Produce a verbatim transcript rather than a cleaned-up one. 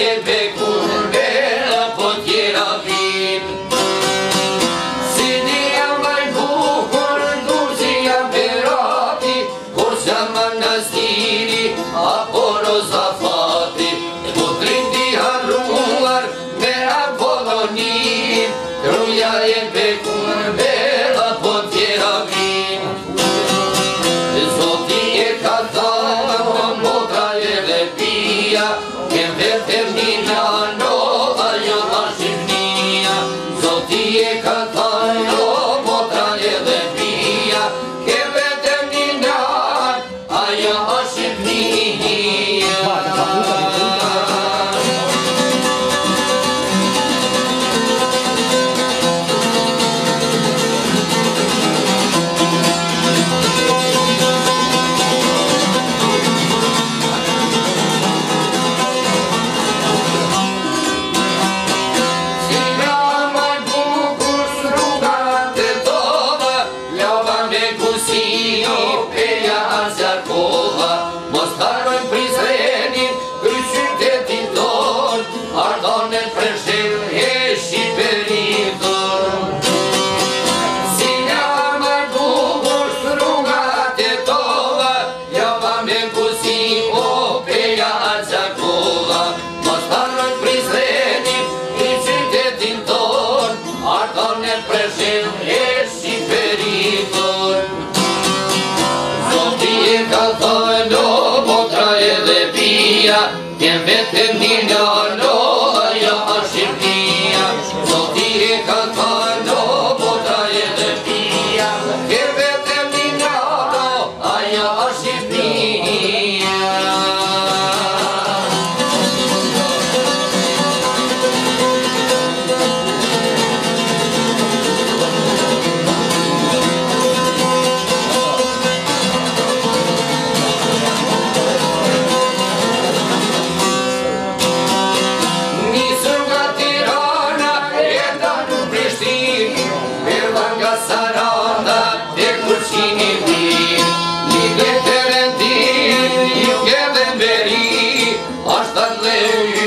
e pe curbe, la potiera vin. Sinia mai bucur, dulcia pe rati, cursa mănăstirii, aporo zafati, cu trindi haruar, mea polonii, truia e pe curbe, la potiera vin. Zotie catala, motra e lepia, che vetermina nova io la scimmia. Zotie catala, motra e lepia, che vetermina io la scimmia. Che vetermina nova io la scimmia. Zotie catano, motra e lepia, che vetermina nova io la scimmia. Asta